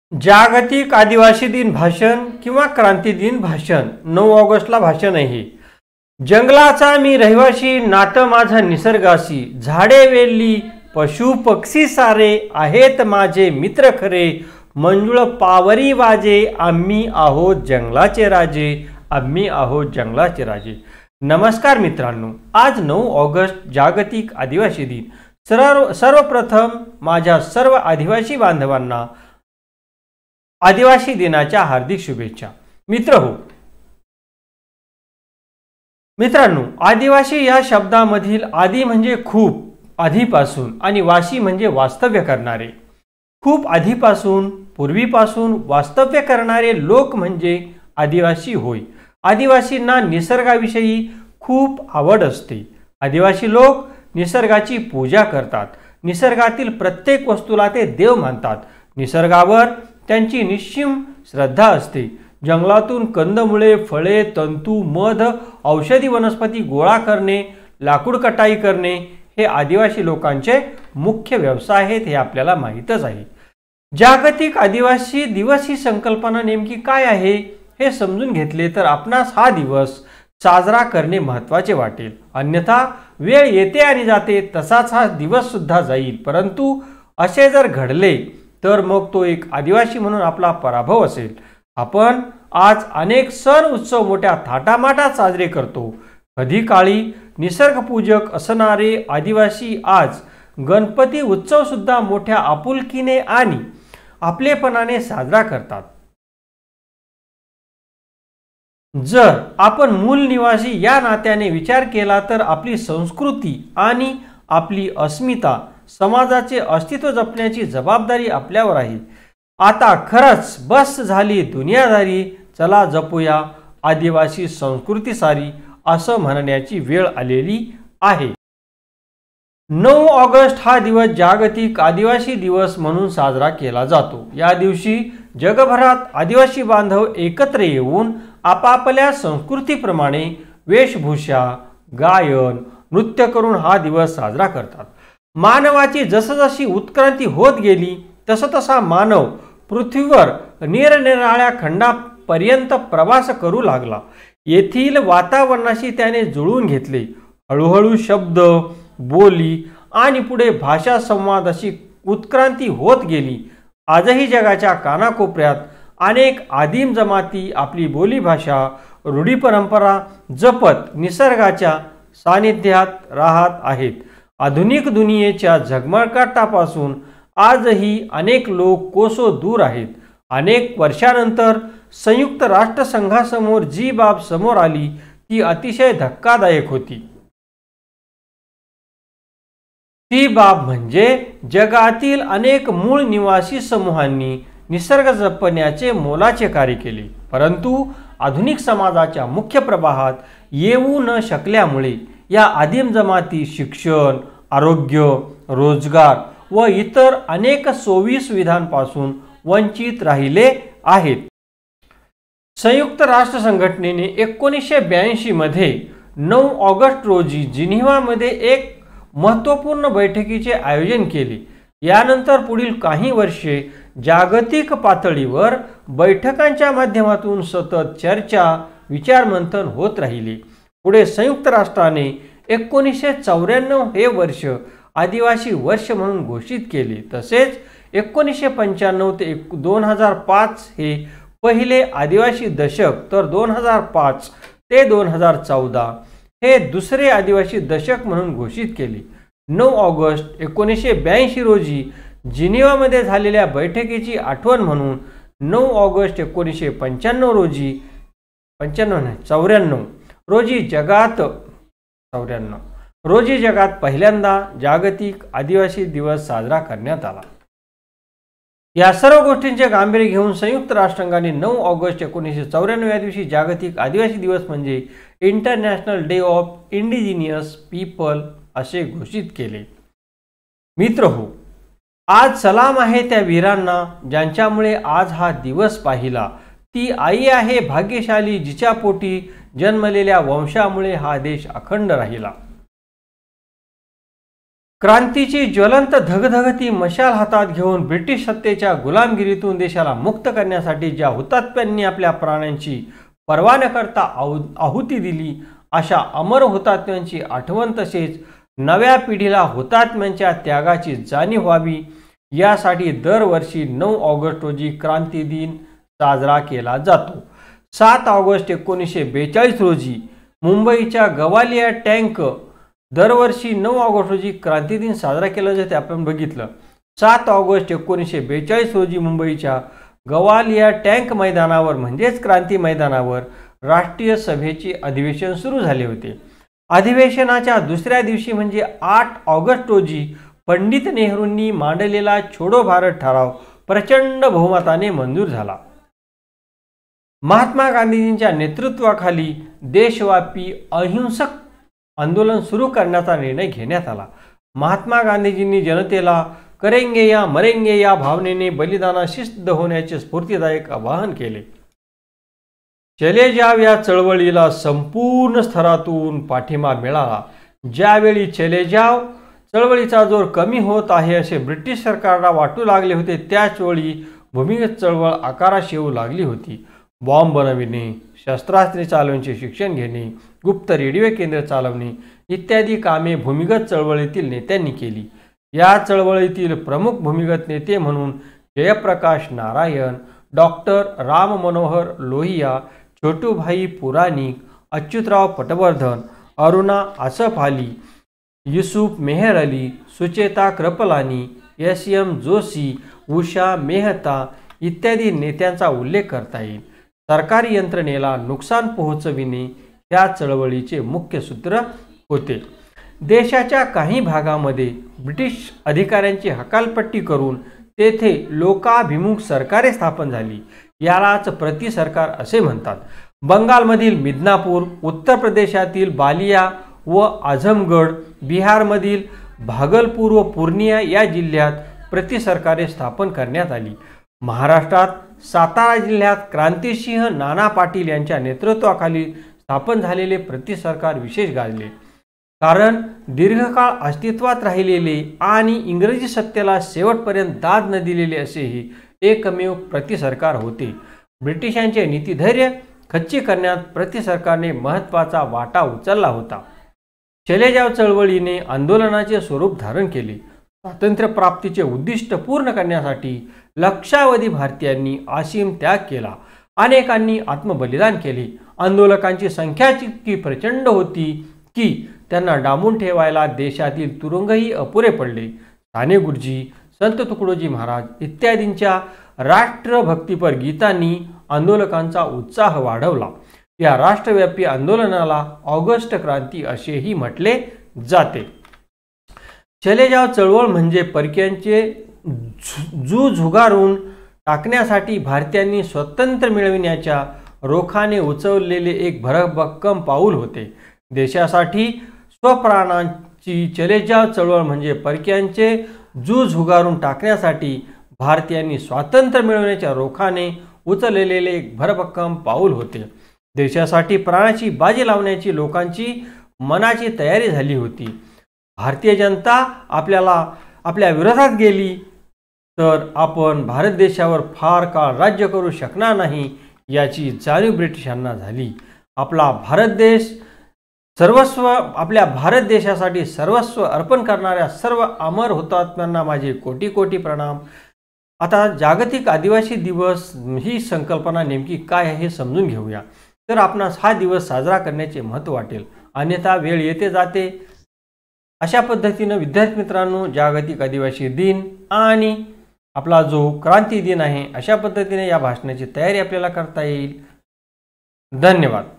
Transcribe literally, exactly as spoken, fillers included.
जागतिक आदिवासी दिन भाषण किंवा क्रांती दिन भाषण नऊ ऑगस्टला भाषण आहे। जंगलाचा मी रहिवासी, नातं माझं निसर्गाशी, झाडे वेली पशु पक्षी सारे आहेत माझे मित्र खरे, मंजुळ पावरी वाजे आम्ही आहोत जंगलाचे राजे, आम्ही आहोत जंगलाचे राजे। नमस्कार मित्रांनो, आज नऊ ऑगस्ट जागतिक आदिवासी दिन। सर्व सर्वप्रथम माझ्या सर्व आदिवासी बांधवांना आदिवासी दिनाच्या हार्दिक शुभेच्छा। मित्र हो मित्रांनो, आदिवासी या शब्दामधील आदि म्हणजे खूप आधीपासून आणि वासी म्हणजे वास्तव्य करणारे। खूप आधीपासून पूर्वीपासून वास्तव्य करणारे लोक म्हणजे आदिवासी होय। आदिवासींना निसर्गाविषयी खूप आवड असते। आदिवासी लोक निसर्गाची पूजा करतात। निसर्गातील प्रत्येक वस्तूला ते देव मानतात। निसर्गावर त्यांची निश्चिम श्रद्धा असते। जंगलातून कंदमुळे, फळे, तंतू, मध, औषधी वनस्पती गोळा करणे, लाकूड कटाई करणे हे आदिवासी लोकांचे मुख्य व्यवसाय आहेत, हे आपल्याला माहीतच आहे। जागतिक आदिवासी दिवस ही संकल्पना नेमकी काय आहे हे समजून घेतले तर आपणास हा दिवस साजरा करणे महत्त्वाचे वाटेल। अन्यथा वेळ येते आणि जाते, तसाच हा दिवस सुद्धा जाईल। परंतु असे जर घडले तर मग तो एक आदिवासी म्हणून आपला पराभव असेल। आपण आज अनेक सण उत्सव मोठ्या थाटामाटात साजरे करतो। कधी काळी निसर्गपूजक असणारे आदिवासी आज गणपती उत्सव सुद्धा मोठ्या आपुलकीने आणि आपलेपणाने साजरा करतात। जर आपण मूल निवासी या नात्याने विचार केला तर आपली संस्कृती आणि आपली अस्मिता, समाजाचे अस्तित्व जपण्याची जबाबदारी आपल्यावर आहे। आता खरंच बस झाली दुनियादारी, चला जपूया आदिवासी संस्कृती सारी असं म्हणण्याची वेळ आलेली आहे। नऊ ऑगस्ट हा दिवस जागतिक आदिवासी दिवस म्हणून साजरा केला जातो। या दिवशी जगभरात आदिवासी बांधव एकत्र येऊन आपापल्या संस्कृतीप्रमाणे वेशभूषा, गायन, नृत्य करून हा दिवस साजरा करतात। मानवाची जसजशी उत्क्रांती होत गेली तस तसा मानव पृथ्वीवर निरनिराळ्या खंडापर्यंत प्रवास करू लागला। येथील वातावरणाशी त्याने जुळवून घेतले। हळूहळू शब्द, बोली आणि पुढे भाषा संवाद अशी उत्क्रांती होत गेली। आजही जगाच्या कानाकोपऱ्यात अनेक आदिम जमाती आपली बोलीभाषा, रूढी परंपरा जपत निसर्गाच्या सानिध्यात राहत आहेत। आधुनिक दुनियेच्या झगमगाटापासून आजही अनेक लोक कोसो दूर आहेत। अनेक वर्षानंतर संयुक्त राष्ट्रसंघासमोर जी बाब समोर आली ती अतिशय धक्कादायक होती। ती बाब म्हणजे जगातील अनेक मूळ निवासी समूहांनी निसर्ग जपण्याचे मोलाचे कार्य केले, परंतु आधुनिक समाजाच्या मुख्य प्रवाहात येऊ न शकल्यामुळे या आदिम जमाती शिक्षण, आरोग्य, रोजगार व इतर अनेक सोयी सुविधांपासून वंचित राहिले आहेत। संयुक्त राष्ट्र संघटनेने एकोणीसशे ब्याऐंशी मध्ये नऊ ऑगस्ट रोजी जिनिव्हामध्ये एक महत्त्वपूर्ण बैठकीचे आयोजन केले। यानंतर पुढील काही वर्षे जागतिक पातळीवर बैठकांच्या माध्यमातून सतत चर्चा, विचारमंथन होत राहिले। पुढे संयुक्त राष्ट्राने एकोणीसशे चौऱ्याण्णव हे वर्ष आदिवासी वर्ष म्हणून घोषित केले। तसेच एकोणीसशे पंच्याण्णव ते दोन हजार पाच हे पहिले आदिवासी दशक, तर दोन हजार पाच ते दोन हजार चौदा हे दुसरे आदिवासी दशक म्हणून घोषित केले। नऊ ऑगस्ट एकोणीसशे ब्याऐंशी रोजी जिनिव्हामध्ये झालेल्या बैठकीची आठवण म्हणून नऊ ऑगस्ट एकोणीसशे पंच्याण्णव रोजी पंच्याण्णव नाही चौऱ्याण्णव रोजी जगात चौऱ्याण्णव रोजी जगात पहिल्यांदा जागतिक आदिवासी दिवस साजरा करण्यात आला। या सर्व गोष्टींचे गांभीर्य घेऊन संयुक्त राष्ट्रसंघाने नऊ ऑगस्ट एकोणीसशे चौऱ्याण्णव या दिवशी जागतिक आदिवासी दिवस म्हणजे international day of indigenous people असे घोषित केले। मित्र हो, आज सलाम आहे त्या वीरांना ज्यांच्यामुळे आज हा दिवस पाहिला। ती आई आहे भाग्यशाली जिच्या पोटी जन्मलेल्या वंशामुळे हा देश अखंड राहिला। क्रांतीची ज्वलंत धगधगती मशाल हातात घेऊन ब्रिटिश सत्तेच्या गुलामगिरीतून देशाला मुक्त करण्यासाठी ज्या हुतात्म्यांनी आपल्या प्राणांची पर्वा न करता आहुती दिली, अशा अमर हुतात्म्यांची आठवण तसेच नव्या पिढीला हुतात्म्यांच्या त्यागाची जाणीव व्हावी यासाठी दरवर्षी नऊ ऑगस्ट रोजी क्रांती दिन साजरा केला जातो. सात ऑगस्ट एकोणीसशे बेचाळीस रोजी मुंबईच्या गवालिया टँक दरवर्षी नऊ ऑगस्ट रोजी क्रांती दिन साजरा केला जाते. आपण बघितलं सात ऑगस्ट एकोणीसशे बेचाळीस रोजी मुंबईच्या गवालिया टँक मैदानावर म्हणजेच क्रांती मैदानावर राष्ट्रीय सभेचे अधिवेशन सुरू झाले होते. अधिवेशनाच्या दुसऱ्या दिवशी म्हणजे आठ ऑगस्ट रोजी पंडित नेहरूंनी मांडलेला छोडो भारत ठराव प्रचंड बहुमताने मंजूर झाला. महात्मा गांधींच्या नेतृत्वाखाली देशव्यापी अहिंसक आंदोलन सुरू करण्याचा निर्णय घेण्यात आला. महात्मा गांधीजींनी जनतेला करेंगे या मरेंगे या भावनेने बलिदानास सिद्ध होण्याचे स्फूर्तिदायक आवाहन केले. चले जाव या चळवळीला संपूर्ण स्तरातून पाठिंबा मिळाला. ज्यावेळी चले जाव चळवळीचा जोर कमी होत आहे असे ब्रिटिश सरकारला वाटू लागले होते, त्याचवेळी भूमिगत चळवळ आकारास येऊ लागली होती. बॉम्ब बनविणे, शस्त्रास्त्रे चालवण्याचे शिक्षण घेणे, गुप्त रेडिओ केंद्र चालवणे इत्यादी कामे भूमिगत चळवळीतील नेत्यांनी केली. या चळवळीतील प्रमुख भूमिगत नेते म्हणून Jayprakash Narayan, doctor Ram Manohar Lohia, Chhotubhai Puranik, Achyutrao Patwardhan, Aruna Asaf Ali, Yusuf Meher Ali, Sucheta Kripalani, S M Joshi, Usha Mehta इत्यादी नेत्यांचा उल्लेख करता येईल. सरकारी यंत्रणेला नुकसान पोहोचविणे या चळवळीचे मुख्य सूत्र होते. देशाच्या काही भागामध्ये ब्रिटिश अधिकाऱ्यांची हकालपट्टी करून तेथे लोकाभिमुख सरकारे स्थापन झाली. यालाच प्रतिसरकार असे म्हणतात. बंगालमधील मिदनापूर, उत्तर प्रदेशातील बालिया व आझमगड, बिहारमधील भागलपूर व पूर्णिया या जिल्ह्यात प्रतिसरकारे स्थापन करण्यात आली. महाराष्ट्रात सातारा जिल्ह्यात क्रांतिसिंह नाना पाटील यांच्या नेतृत्वाखाली स्थापन झालेले प्रतिसरकार विशेष गाजले. कारण दीर्घकाळ अस्तित्वात राहिलेले आणि इंग्रजी सत्तेला शेवटपर्यंत दाद न दिलेले असे हे एकमेव प्रतिसरकार होते. ब्रिटिशांचे नीतिधैर्य खच्ची करण्यात प्रतिसरकारने महत्त्वाचा वाटा उचलला होता. चले जाव चळवळीने आंदोलनाचे स्वरूप धारण केले. स्वातंत्र्यप्राप्तीचे उद्दिष्ट पूर्ण करण्यासाठी लक्षावधी भारतीयांनी असीम त्याग केला. अनेकांनी आत्मबलिदान केले. आंदोलकांची संख्या इतकी प्रचंड होती की त्यांना डांबून ठेवायला देशातील तुरुंगही अपुरे पडले. साने गुरुजी, संत तुकडोजी महाराज इत्यादींच्या राष्ट्रभक्तीपर गीतांनी आंदोलकांचा उत्साह वाढवला. या राष्ट्रव्यापी आंदोलनाला ऑगस्ट क्रांती असेही म्हटले जाते. चले जाव चळवळ म्हणजे परकीयांचे जू झुगारून टाकण्यासाठी भारतीयांनी स्वातंत्र्य मिळविण्याच्या रोखाने उचललेले एक भरभक्कम पाऊल होते. देशासाठी स्वप्राणांची चले जाव चळवळ म्हणजे परकीयांचे जू झुगारून टाकण्यासाठी भारतीयांनी स्वातंत्र्य मिळवण्याच्या रोखाने उचललेले एक भरभक्कम पाऊल होते. देशासाठी प्राणाची बाजी लावण्याची लोकांची मनाची तयारी झाली होती. भारतीय जनता आपल्याला आपल्या विरोधात गेली तर आपण भारत देशावर फार काळ राज्य करू शकणार नाही याची जाणीव ब्रिटिशांना झाली. आपला भारत देश सर्वस्व आपल्या भारत देशासाठी सर्वस्व अर्पण करणाऱ्या सर्व अमर हुतात्म्यांना माझे कोटी कोटी प्रणाम. आता जागतिक आदिवासी दिवस ही संकल्पना नेमकी काय आहे हे समजून घेऊया. तर आपणास हा दिवस साजरा करण्याचे महत्त्व वाटेल. अन्यथा वेळ येते जाते. अशा पद्धतीनं विद्यार्थी मित्रांनो, जागतिक आदिवासी दिन आणि आपला जो क्रांती दिन आहे अशा पद्धतीने या भाषणाची तयारी आपल्याला करता येईल. धन्यवाद.